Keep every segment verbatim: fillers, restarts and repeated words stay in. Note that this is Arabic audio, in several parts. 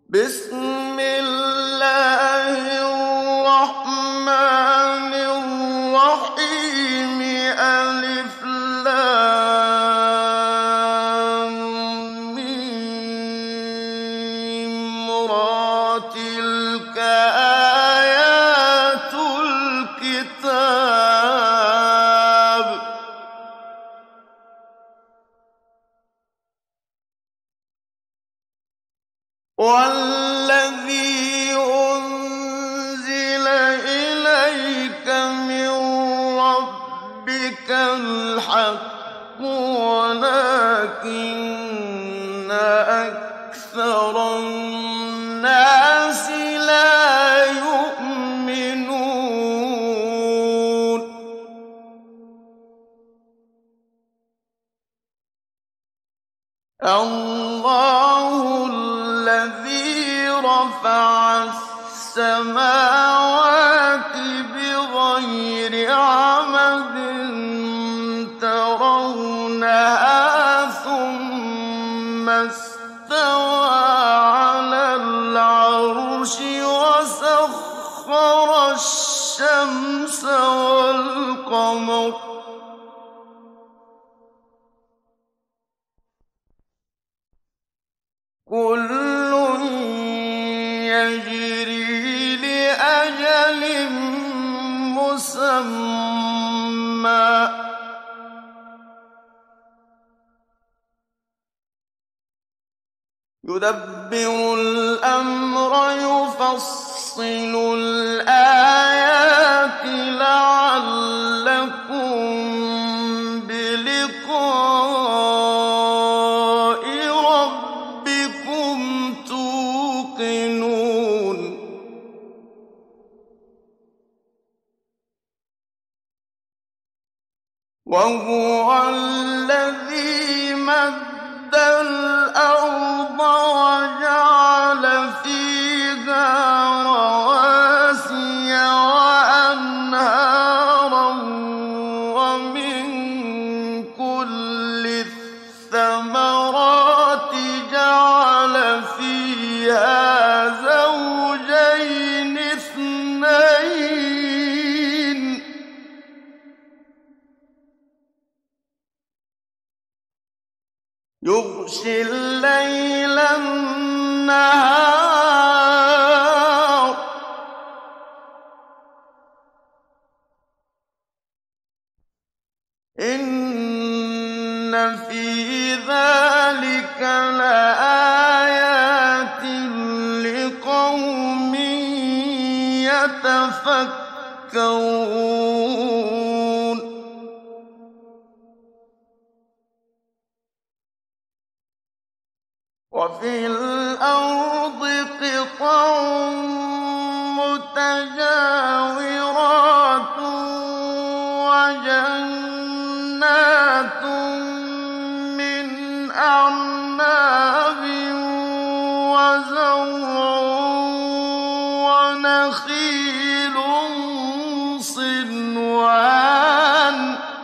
بسم الله الرحمن الرحيم ألف لام ميم را تلك آيات الكتاب والذي أنزل إليك من ربك الحق ولكن أكثر الناس لا يؤمنون الله الذي رفع السماوات بغير عمد ترونها ثم استوى على العرش وسخر الشمس والقمر كل يجري لأجل مسمى يدبر الأمر يفصل الآيات لعلكم بلقاء ربكم توقنون وهو الذي مد الأرض وجعل فيها رواسي وأنهارا ومن كل الثمرات جعل فيها زوجين اثنين يغشي الليل النهار إن في ذلك لآيات لقوم يتفكرون وفي الأرض قطع متجاورات وجنات من أعناب وزرع ونخيل صنوان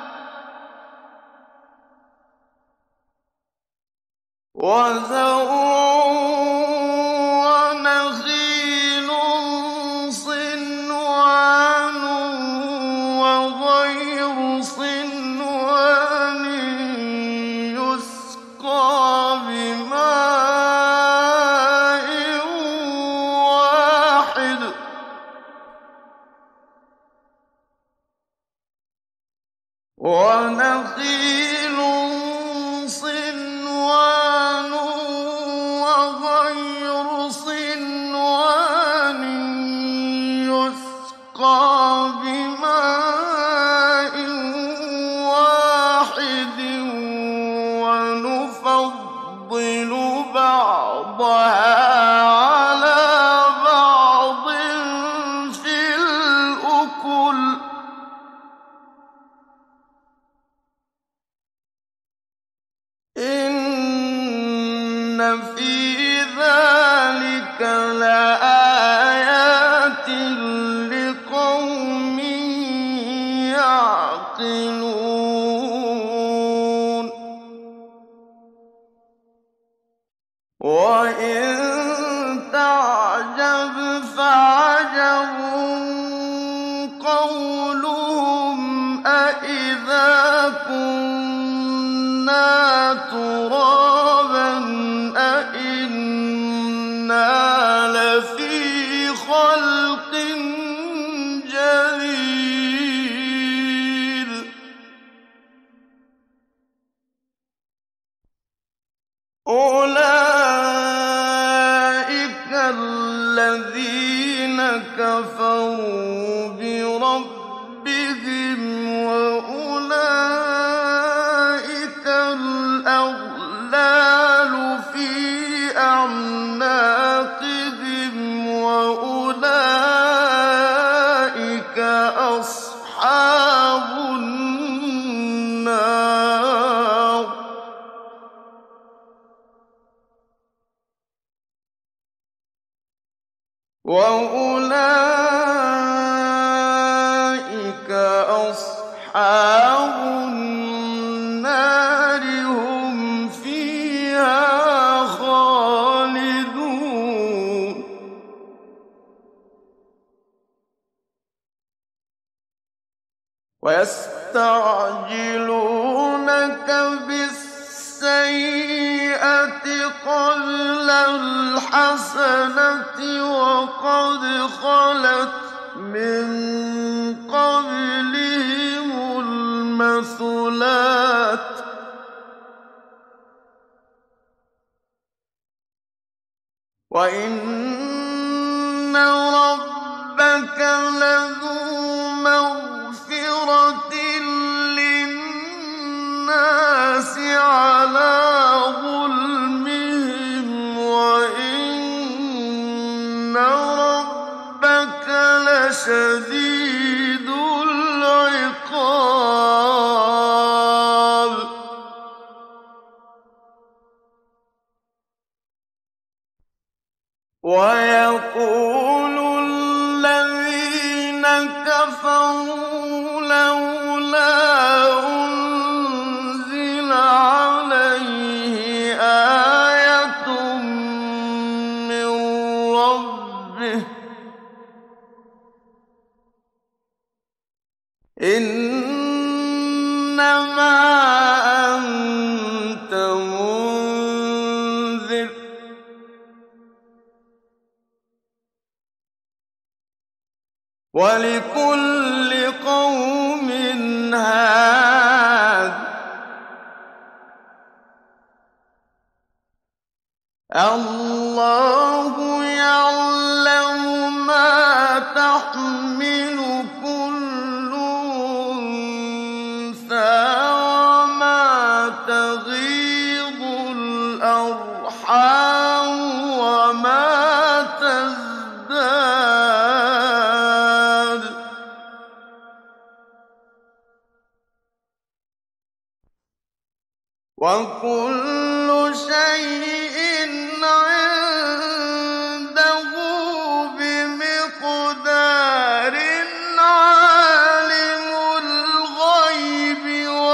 وزرع ونخيل صنوان وغير صنوان يسقى بماء واحد ونخيل صنوان وغير صنوان يسقى بماء واحد ونفضل بعضها على بعض في الأكل إن في ذلك لآيات لقوم يعقلون وإن تُرَابًا أَإِنَّا لَفِي خَلْقٍ جَدِيدٍ أُولَٰئِكَ الَّذِينَ كَفَرُوا بِرَبِّهِمْ وَأُولَٰئِكَ الْأَغْلَالُ فِي أَعْنَاقِهِمْ وَأُولَٰئِكَ أَصْحَابُ النَّارِ وَأُولَٰئِكَ أَصْحَابُ النَّارِ هُمْ فِيهَا خَالِدُونَ وَيَسْتَعْجِلُونَكَ بِالسَّيِّئَةِ قَبْلَ الْحَسَنَةِ وَقَدْ خَلَتْ مِن قَبْلِهِمُ الْمَثُلَاتُ ۗ وَإِنَّ رَبَّكَ لَذُو مَغْفِرَةٍ لِّلنَّاسِ عَلَىٰ ظُلْمِهِمْ وَإِنَّ رَبَّكَ لَشَدِيدُ الْعِقَابِ وَيَقُولُ الَّذِينَ كَفَرُوا لَوْلَا أُنزِلَ عَلَيْهِ آيَةٌ مِّن رَّبِّهِ ۗ إِنَّمَا أَنتَ مُنذِرٌ ۖ وَلِكُلِّ قَوْمٍ هَادٍ ۗ اللَّهُ يَعْلَمُ مَا تَحْمِلُ كُلُّ أُنثَىٰ وَمَا تَغِيضُ الْأَرْحَامُ وَمَا تَزْدَادُ ۖ وَكُلُّ شَيْءٍ عِندَهُ بِمِقْدَارٍ عَالِمُ الْغَيْبِ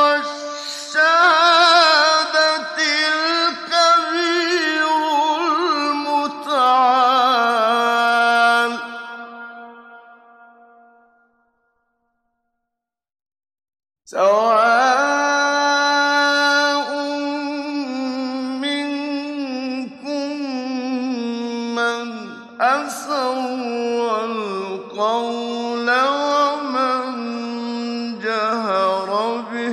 وَالشَّهَادَةِ الْكَبِيرُ الْمُتَعَالِ سَوَاءٌ مِّنكُم مَّنْ أَسَرَّ الْقَوْلَ وَمَن جَهَرَ بِهِ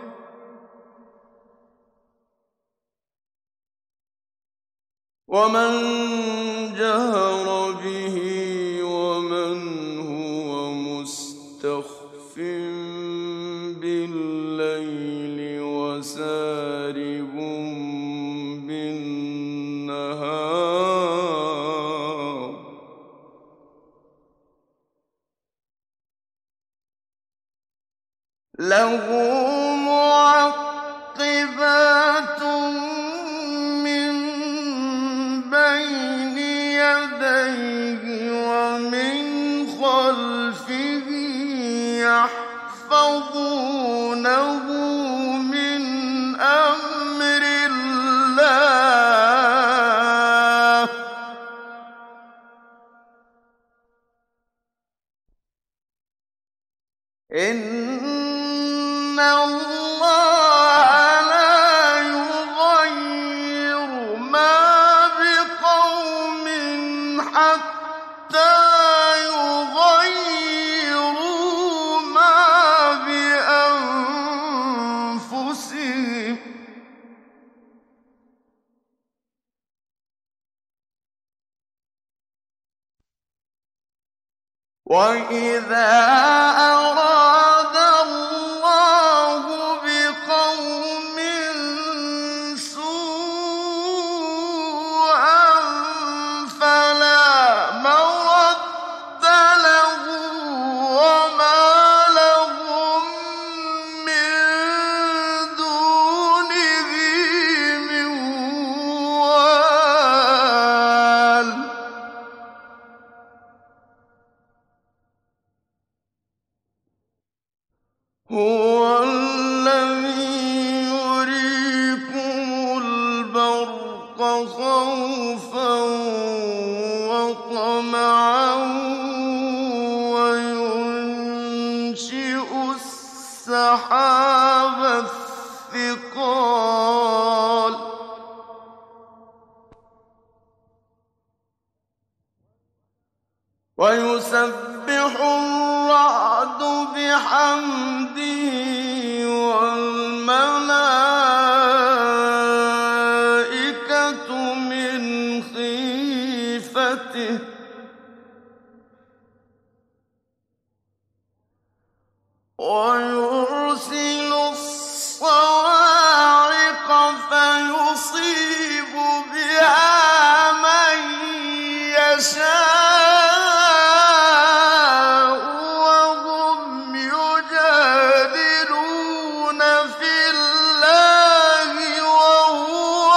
وَمَن جَهَرَ بِهِ وَمَنْ هُوَ مُسْتَخْفٍ بِاللَّيْلِ وَسَارِبٌ بِالنَّهَارِ لَهُ مُعَقِّبَاتٌ مِّن بَيْنِ يَدَيْهِ وَمِنْ خَلْفِهِ يَحْفَظُونَهُ مِنْ أَمْرِ اللَّهِ ۗ إِنَّ اللَّهَ لَا يُغَيِّرُ يغيروا ما بأنفسهم وإذا أراد الله بقوم سوءا فلا مرد له وما لهم من دونه من وال هو الذي يريكم البرق خوفا وطمعا وينشئ السحاب الثقال ويسبح الرعد بحمده والملائكة من خيفته ويرسل الصواعق فيصيب بها من يشاء وهم يجادلون في الله وهو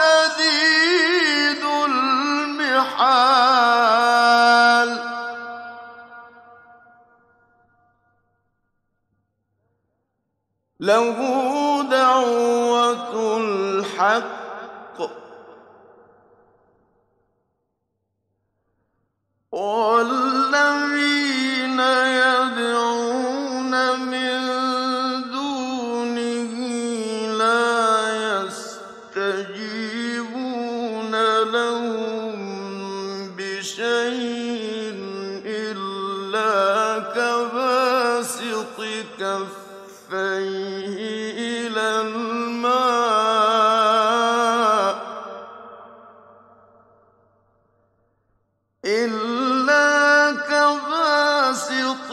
شديد المحال له دعوة الحق والذين يدعون من دونه لا يستجيبون لهم بشيء إلا كباسط كفيه إلى الماء إلا كباسط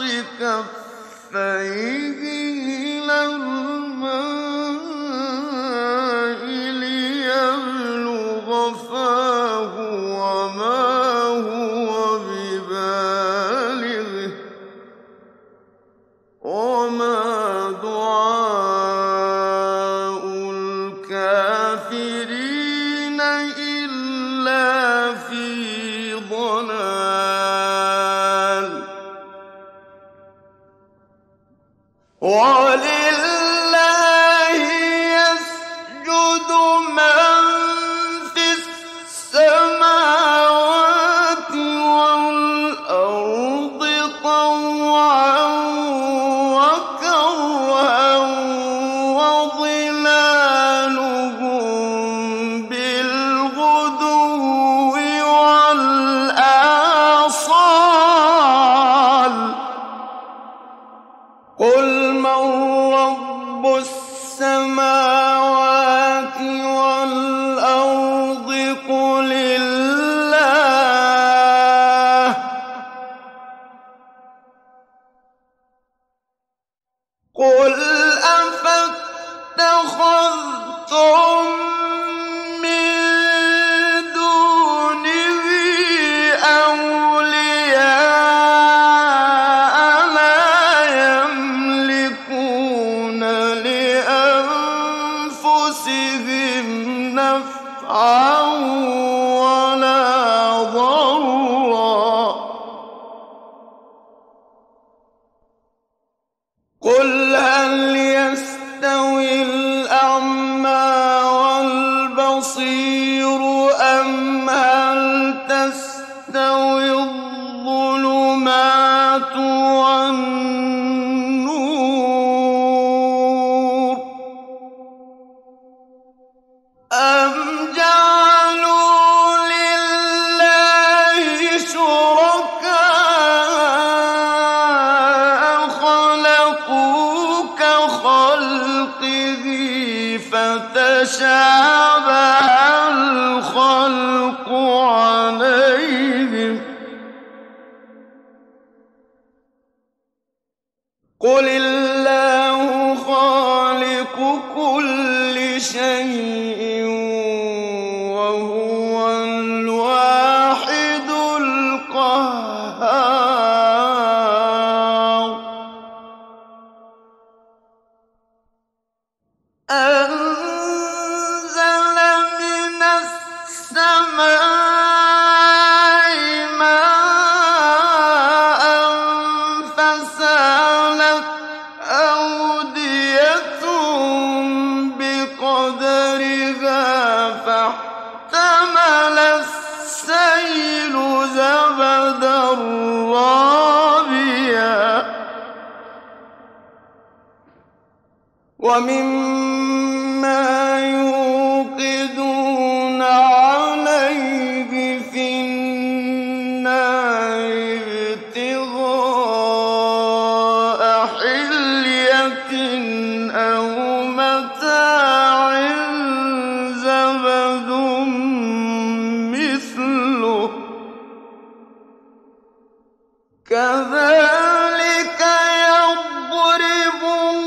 كفيه إلى الماء ليبلغ فاه وما هو ببالغه وما دعاء الكافرين إلا في ضلال ولله يسجد من في السماوات والأرض طوعا وكرها وظلالهم بالغدو والآصال قل من رب السماوات والأرض قل الله قل أفاتخذتم من دونه أولياء لا يملكون لأنفسهم نفعا ولا ضرا قل هل يستوي الأعمى والبصير أم هل تستوي الظلمات والنور أم جعلوا لله شركاء تشابه الخلق عليهم قل الله خالق كل شيء وهو الواحد القهار أنزل من السماء ماء فسالت أودية بقدرها فاحتمل السيل زبدا رابيا ومما يوقدون عليه في النار ابتغاء حلية أو متاع زبد مثله كذلك يضرب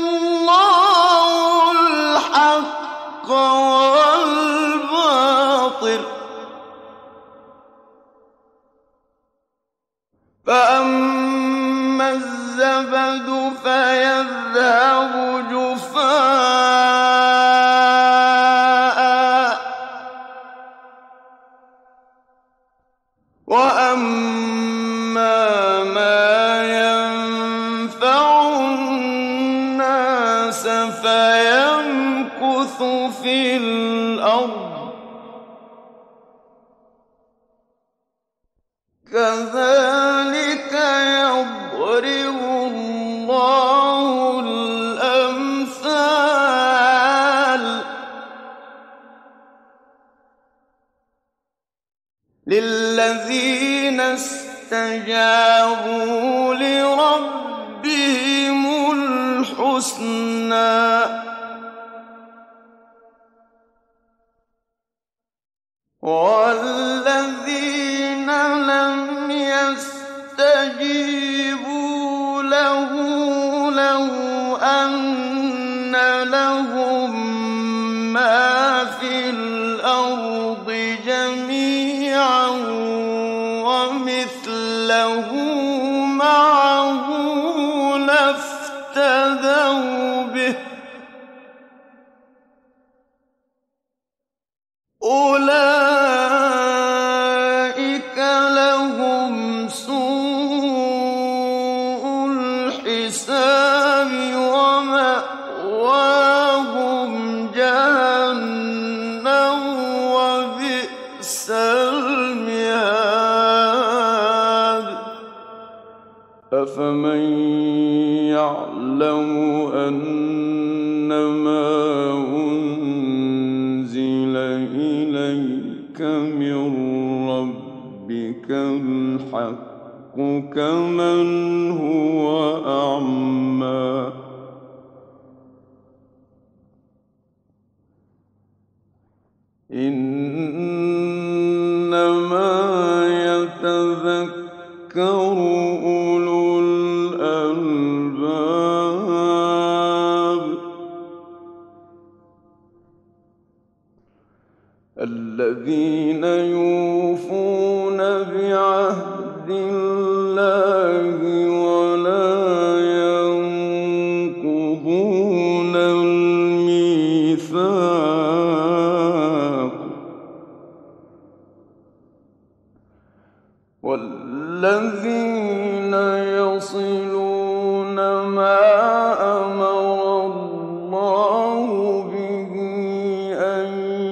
الله الحق والباطل فأما الزبد فيذهب جفاء وأما ما ينفع الناس فيمكث في الأرض كذلك يضرب الله الأمثال للذين استجابوا لربهم الحسنى والذين لم يستجيبوا له لو أن لهم ما في الأرض جميعا ومثله معه لافتدوا به أولئك لهم سوء الحساب ومأواهم جهنم وبئس المهاد أفمن يعلم أنما أنزل إليك من ربك الحق كمن هو أعمى إنما يتذكر أولو الألباب الذين يوفون بعهد الله ولا ينقضون الميثاق والذين يصلون ما أمر الله به أن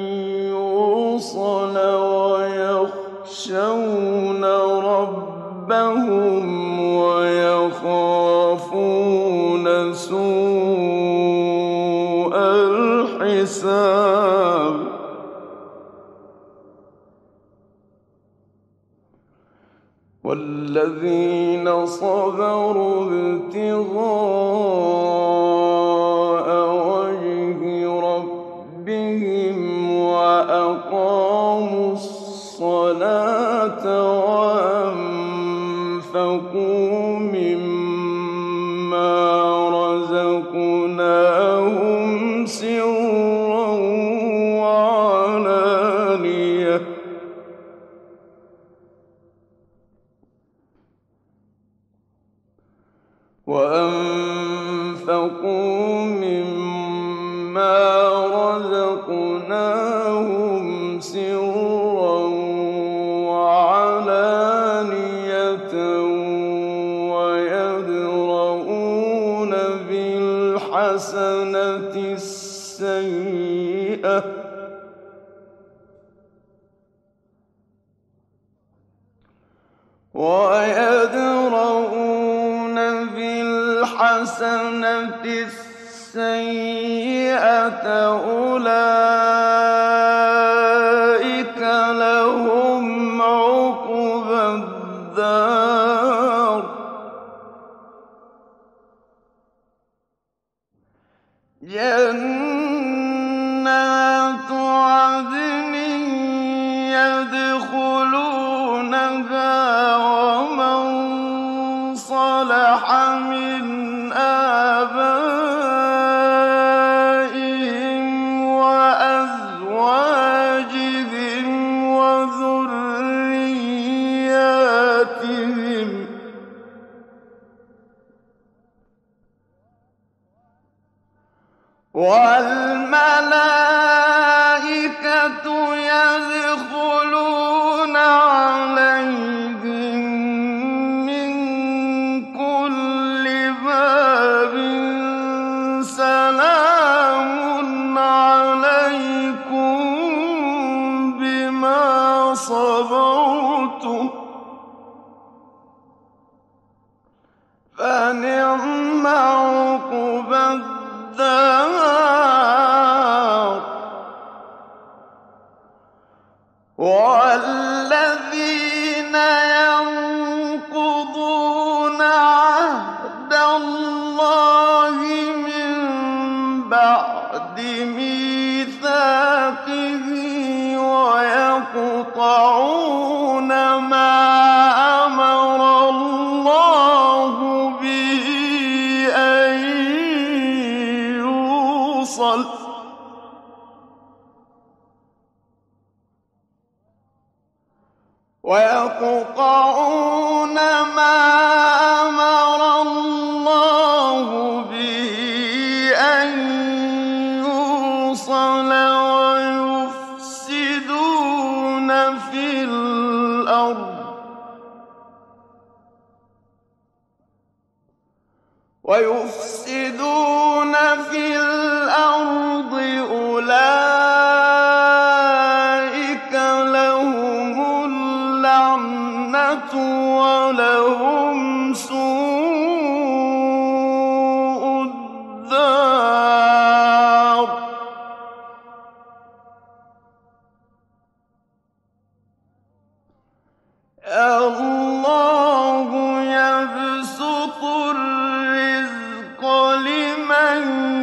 يوصل ويخشون ربهم ويخافون سوء الحساب والذين صبروا ابتغاء وجه ربهم الصَّلَاةَ وَأَنفَقُوا مِمَّا رَزَقْنَاهُمْ سِرًّا وَعَلَانِيَةً وَأَنفَقُوا مِمَّا رَزَقْنَاهُمْ سِرًّا وَعَلَانِيَةً وَيَدْرَءُونَ بِالْحَسَنَةِ السَّيِّئَةَ وَيَدْرَءُونَ بِالْحَسَنَةِ السَّيِّئَةَ أُولَٰئِكَ لَهُمْ عُقْبَى الدَّارِ ۖ جَنَّاتُ عَدْنٍ يَدْخُلُونَهَا وَمَن صَلَحَ مِنْ آبَائِهِمْ وَأَزْوَاجِهِمْ وَذُرِّيَّاتِهِمْ ۖ وَالْمَلَائِكَةُ يَدْخُلُونَ عَلَيْهِم مِّن كُلِّ بَابٍ سَلَامٌ عَلَيْكُم بِمَا صَبَرْتُمْ فَنِعْمَ عُقْبَى الدَّارِ ۖ وَالَّذِينَ يَنقُضُونَ عَهْدَ اللَّهِ مِن بَعْدِ مِيثَاقِهِ وَيَقْطَعُونَ مَا أَمَرَ اللَّهُ بِهِ أَن يُوصَلَ وَيَقْطَعُونَ مَا أَمَرَ اللَّهُ بِهِ أَن يُوصَلَ وَيُفْسِدُونَ فِي الْأَرْضِ وَيُفْسِدُونَ فِي الْأَرْضِ أُولَٰئِكَ لَهُمُ اللَّعْنَةُ وَلَهُمْ سُوءُ الدَّارِ اللَّهُ يَبْسُطُ الرِّزْقَ لِمَن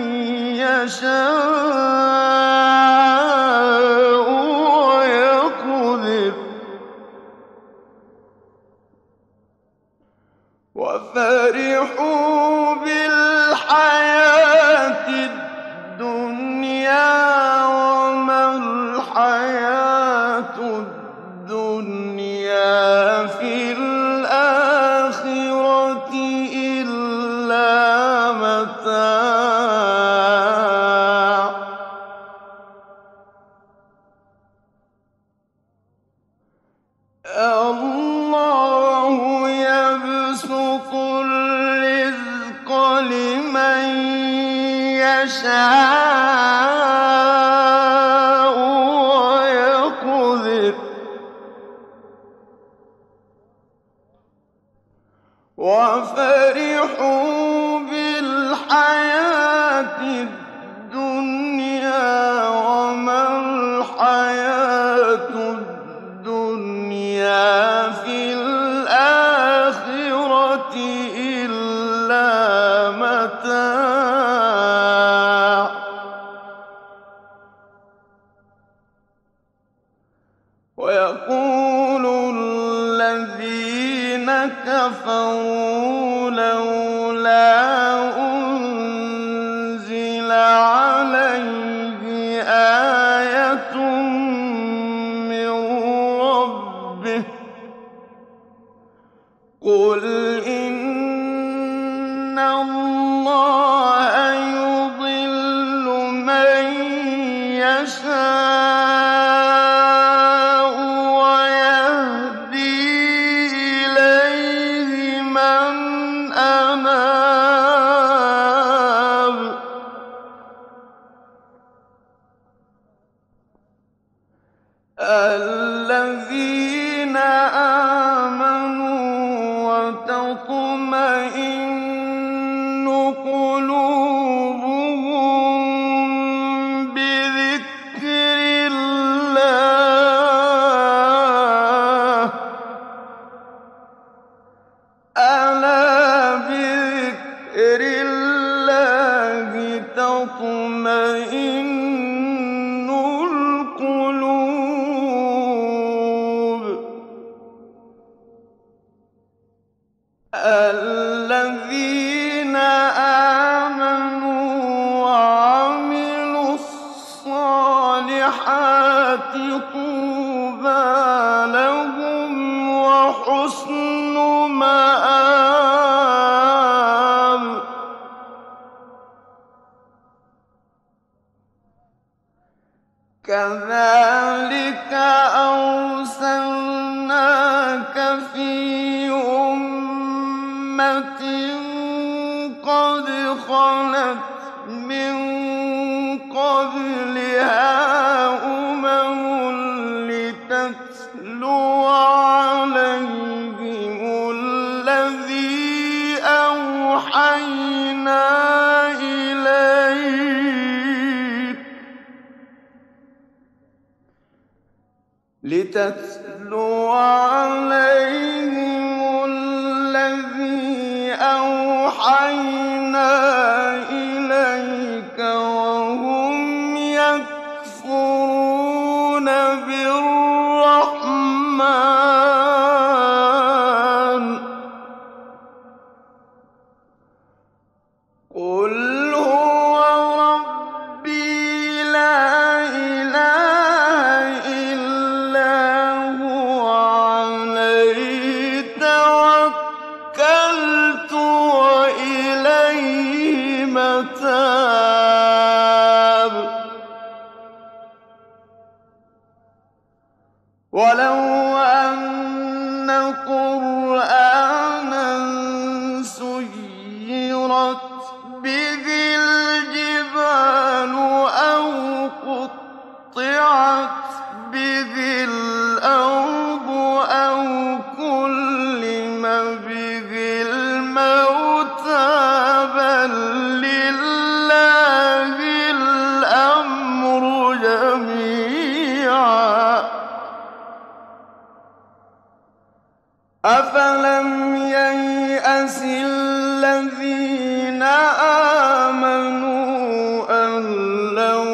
يَشَاءُ وَيَقْدِرُ ۚ وَفَرِحُوا بِالْحَيَاةِ الدُّنْيَا وَمَا الْحَيَاةُ الدُّنْيَا فِي الْآخِرَةِ إِلَّا مَتَاعٌ ۖ اللَّهُ يَبْسُطُ الرِّزْقَ لِمَن يَشَاءُ وَيَقْدِرُ ۚ وَفَرِحُوا بِالْحَيَاةِ الدُّنْيَا وَمَا الْحَيَاةُ الدُّنْيَا فِي الْآخِرَةِ إِلَّا مَتَاعٌ ۖ وَيَقُولُ الَّذِينَ كَفَرُوا لَوْلَا أُنزِلَ عَلَيْهِ آيَةٌ مِّن رَّبِّهِ ۗ قُلْ إِنَّ اللَّهَ يُضِلُّ مَن يَشَاءُ وَيَهْدِي إِلَيْهِ مَنْ أَنَابَ ۚ الَّذِينَ آمَنُوا وَتَطْمَئِنُّ قُلُوبُهُم بِذِكْرِ اللَّهِ ۗ أَلَا بِذِكْرِ اللَّهِ تَطْمَئِنُّ الْقُلُوبُ الَّذِينَ آمَنُوا وَعَمِلُوا الصَّالِحَاتِ طُوبَىٰ لَهُمْ وَحُسْنُ مَآبٍ كَذَٰلِكَ أَرْسَلْنَاكَ فِي أُمَّةٍ قَدْ خَلَتْ مِن قَبْلِهَا أُمَمٌ لِّتَتْلُوَ عَلَيْهِمُ الَّذِي أَوْحَيْنَا إِلَيْكَ لِتَتْلُوَ عَلَيْهِمُ الَّذِي أَوْحَيْنَا إِلَيْكَ وَهُمْ يَكْفُرُونَ بِالرَّحْمَٰنِ ۚ قُلْ هُوَ رَبِّي لَا إِلَٰهَ إِلَّا هُوَ عَلَيْهِ تَوَكَّلْتُ وَإِلَيْهِ مَتَابِ وَلَوْ أَنَّ قُرْآنًا سُيِّرَتْ بِهِ الْجِبَالُ أَوْ قُطِّعَتْ بِهِ الْأَرْضُ أَوْ كُلِّمَ بِهِ الْمَوْتَىٰ بَل لِّلَّهِ الْأَمْرُ جَمِيعًا ۗ أَفَلَمْ يَيْأَسِ الَّذِينَ آمَنُوا أَن لَّوْ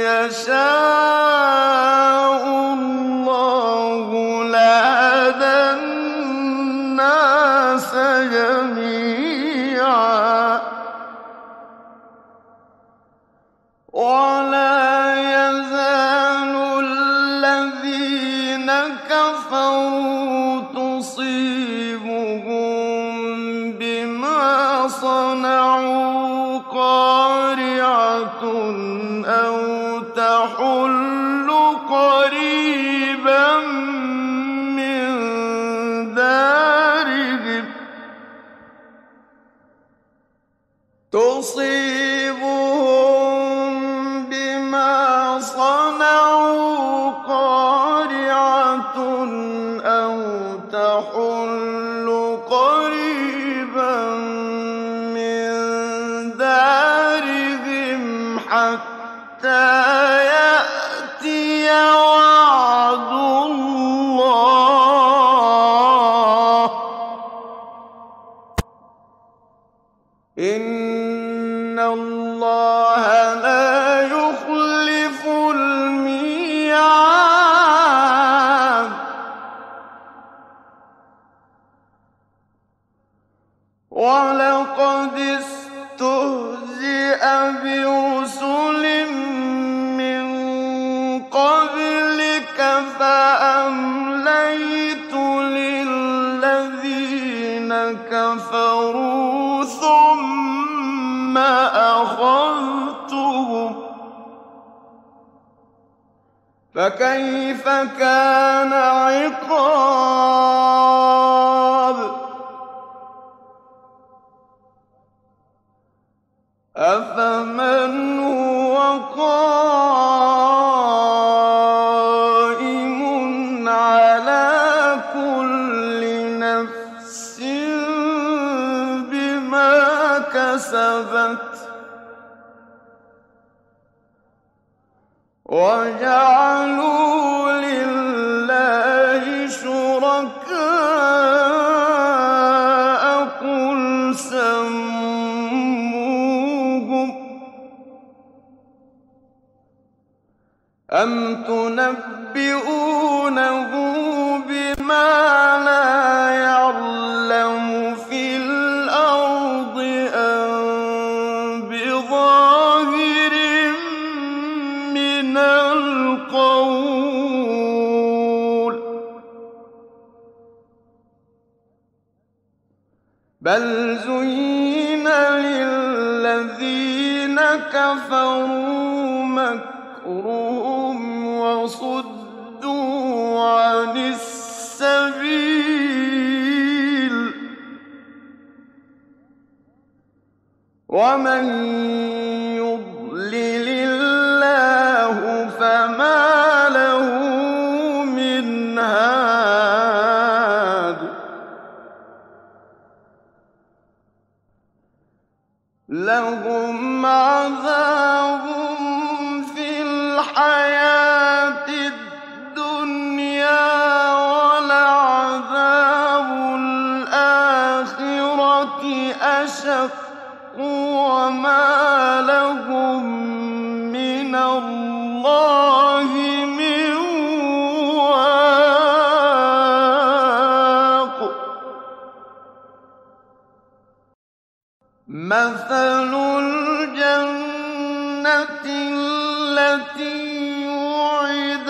يَشَاءُ اللَّهُ لَهَدَى النَّاسَ جَمِيعًا ۗ وَلَا يَزَالُ الَّذِينَ كَفَرُوا تُصِيبُهُم بِمَا صَنَعُوا قَارِعَةٌ أَوْ تَحُلُّ قَرِيبًا مِّن دَارِهِمْ تُصِيبُهُم بِمَا صَنَعُوا قَارِعَةٌ أَوْ تَحُلُّ قَرِيبًا مِّن دَارِهِمْ حَتَّىٰ يَأْتِيَ وَعْدُ اللَّهِ ۚ إِنَّ اللَّهَ لَا يُخْلِفُ الْمِيعَادَ وَلَقَدِ اسْتُهْزِئَ بِرُسُلٍ مِّن قَبْلِكَ فَأَمْلَيْتُ لِلَّذِينَ كَفَرُوا ثُمَّ أَخَذْتُهُمْ ۖ فَكَيْفَ كَانَ عِقَابِ. أَفَمَنْ هُوَ قَائِمٌ عَلَىٰ كُلِّ نَفْسٍ بِمَا كَسَبَتْ وَجَعَلُوا لِلَّهِ شُرَكَاءَ قُلْ سَمُّوهُمْ أَمْ تُنَبِّئُونَهُ بِمَا لَا يَعْلَمُ فِي الْأَرْضِ أَم بِظَاهِرٍ مِّنَ الْقَوْلِ ۗ بَلْ زُيِّنَ لِلَّذِينَ كَفَرُوا مَكْرُهُمْ وَصُدُّوا عَنِ السَّبِيلِ ۗ وَمَن يُضْلِلِ اللَّهُ فَمَا لَهُ مِنْ هَادٍ. لَّهُمْ عَذَابٌ فِي الْحَيَاةِ الدُّنْيَا وَلَعَذَابُ الْآخِرَةِ أَشَقُّ وَمَا لَهُم مِّنَ اللَّهِ مِن وَاقٍ. مَثَلُ الْجَنَّةِ الَّتِي وُعِدَ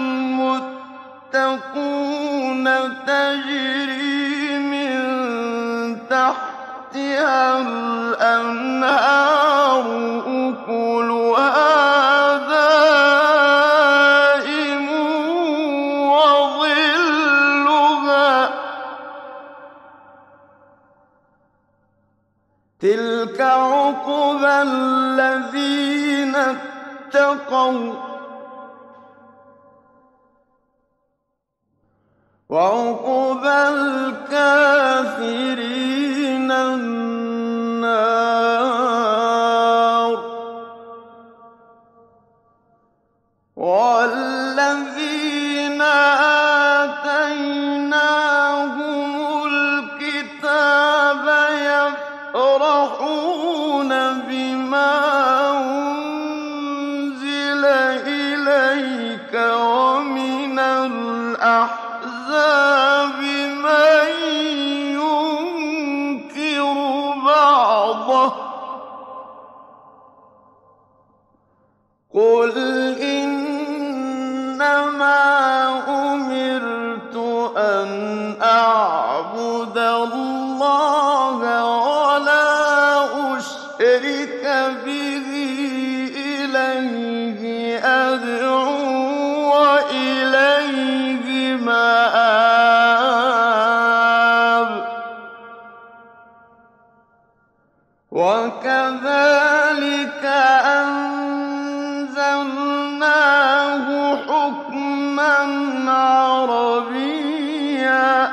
الْمُتَّقُونَ تَجْرِي مِن تَحْتِهَا الْأَنْهَارُ أُكُلُهَا دَائِمٌ وَظِلُّهَا ۚ تِلْكَ عُقْبَى الَّذِينَ اتَّقَوْا ۖ وَّعُقْبَى الْكَافِرِينَ النَّارُ. وَالَّذِينَ آتَيْنَاهُمُ الْكِتَابَ يَفْرَحُونَ بِمَا أُنزِلَ إِلَيْكَ وَمِنَ الْأَحْزَابِ مَن يُنكِرُ بَعْضَهُ ۚ قُلْ إِنَّمَا أُمِرْتُ أَنْ أَعْبُدَ اللَّهَ وَلَا أُشْرِكَ بِهِ إِلَيْهِ أَدْعُو وَإِلَيْهِ مَآبِ. وَكَذَٰلِكَ أَنزَلْنَاهُ حُكْمًا عَرَبِيًّا ۚ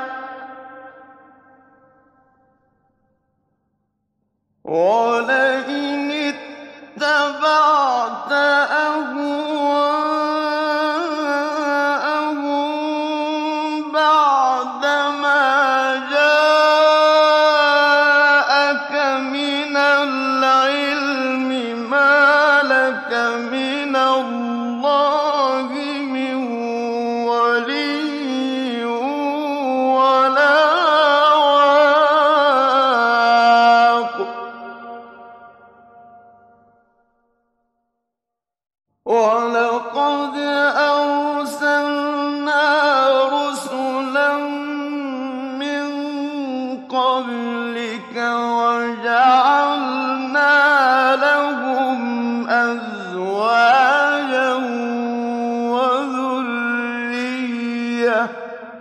وَلَئِنِ اتَّبَعْتَ أَهْوَاءَهُم بَعْدَمَا جَاءَكَ مِنَ الْعِلْمِ مَا لَكَ مِنَ اللَّهِ مِن وَلِيٍّ وَلَا وَاقٍ. قَبْلِكَ وَجَعَلْنَا لَهُمْ أَزْوَاجًا وَذُرِّيَّةً ۚ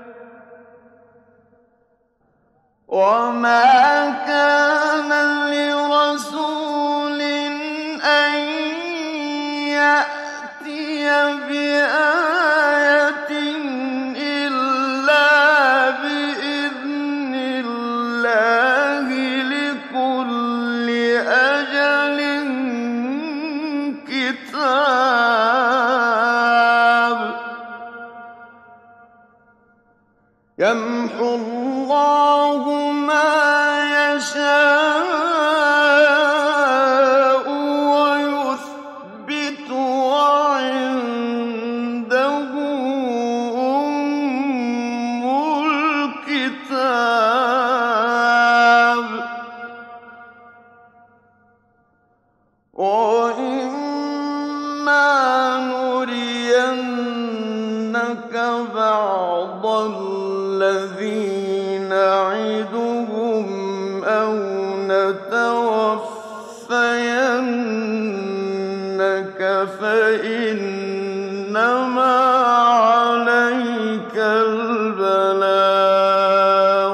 وَمَا كَانَ لِرَسُولٍ أَن يَأْتِيَ بِآيَةٍ إِلَّا بِإِذْنِ اللَّهِ لِكُلِّ أَجَلٍ كِتَابٌ ۚ يَمْحُو اللَّهُ مَا يَشَاءُ وَيُثْبِتُ ۖ وَعِندَهُ أُمُّ الْكِتَابِ ۚ وَإِمَّا نُرِيَنَّكَ بَعْضَ الَّذِي نَعِدُهُمْ أَوْ نَتَوَفَّيَنَّكَ فَإِنَّمَا عَلَيْكَ الْبَلَاغُ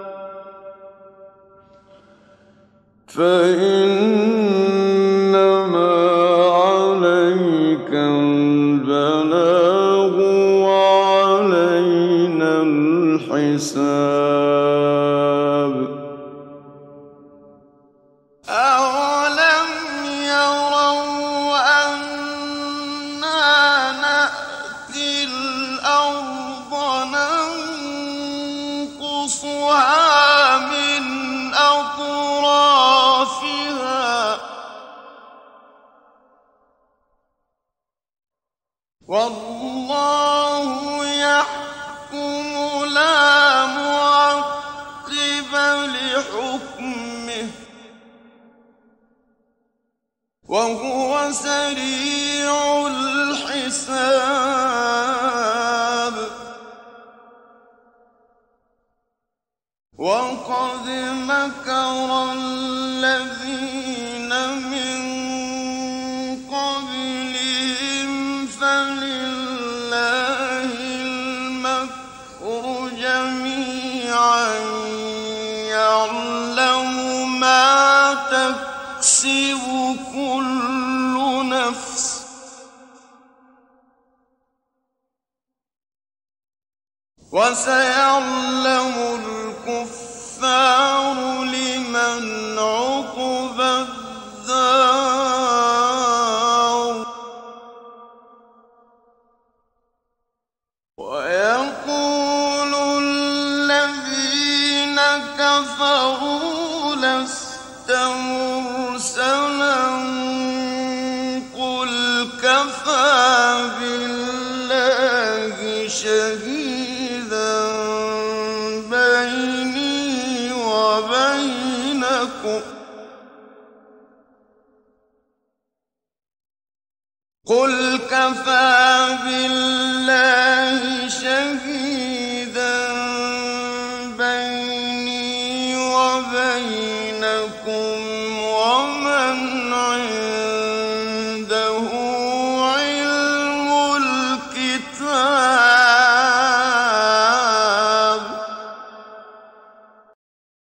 فَإِنَّمَا عَلَيْكَ الْبَلَاغُ وَعَلَيْنَا الْحِسَابُ ۚ أَوَلَمْ يَرَوْا أَنَّا نَأْتِي الْأَرْضَ نَنقُصُهَا مِنْ أَطْرَافِهَا ۚ وَاللَّهُ يَحْكُمُ لَا مُعَقِّبَ لِحُكْمِهِ ۚ وَهُوَ سَرِيعُ الْحِسَابِ ۚ وَقَدْ مَكَرَ الَّذِينَ مِن قَبْلِهِمْ فَلِلَّهِ الْمَكْرُ جَمِيعًا يَعْلَمُ مَا تَكْسِبُ كُلُّ نَفْسٍ ۗ وَسَيَعْلَمُ الْكُفَّارُ لِمَنْ عُقْبَى الدَّارِ ۗ وَيَقُولُ الَّذِينَ كَفَرُوا لَسْتَ مُرْسَلًا ۚ قُلْ كَفَىٰ بِاللَّهِ شَهِيدًا بَيْنِي وَبَيْنَكُمْ ۚ قُلْ كَفَىٰ بِاللَّهِ